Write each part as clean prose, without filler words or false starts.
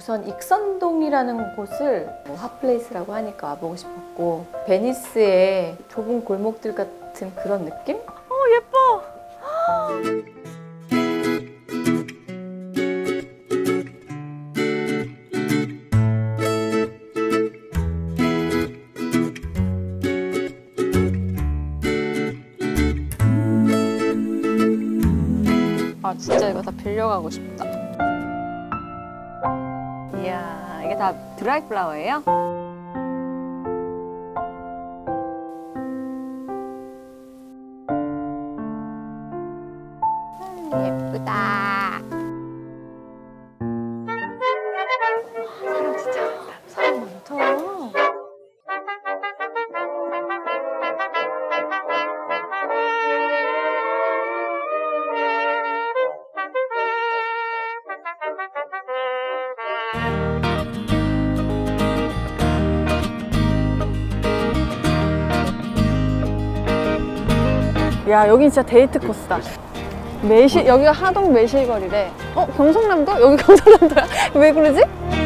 우선 익선동이라는 곳을 핫플레이스라고 하니까 와보고 싶었고, 베니스의 좁은 골목들 같은 그런 느낌? 예뻐. 아 진짜 이거 다 빌려가고 싶다. 이야, 이게 다 드라이 플라워예요? 예쁘다. 사람 진짜 많다. 사람 많다. 야, 여긴 진짜 데이트 코스다. 여기가 하동 매실거리래. 경상남도? 여기 경상남도야? 왜 그러지?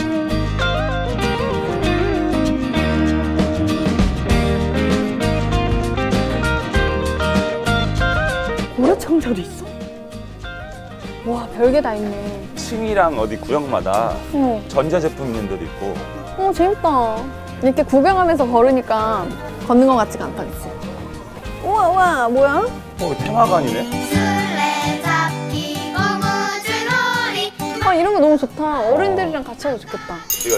고려청절이 있어? 와, 별게 다 있네. 층이랑 어디 구역마다 전자제품 있는 데도 있고. 재밌다. 이렇게 구경하면서 걸으니까 걷는 것 같지가 않다, 그치? 우와, 우와, 뭐야? 테마관이네. 이런 거 너무 좋다. 어른들이랑 같이 하고 좋겠다. 이걸.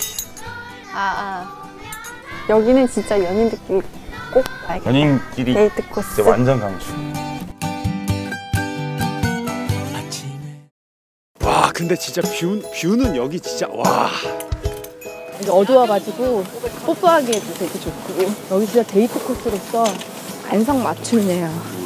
여기는 진짜 연인들끼리 꼭 가야겠다. 연인끼리 데이트 코스. 진짜 완전 강추. 와, 근데 진짜 뷰는 여기 진짜 와. 이제 어두워가지고 뽀뽀하기에도 되게 좋고, 여기 진짜 데이트 코스로서 안성맞춤이네요.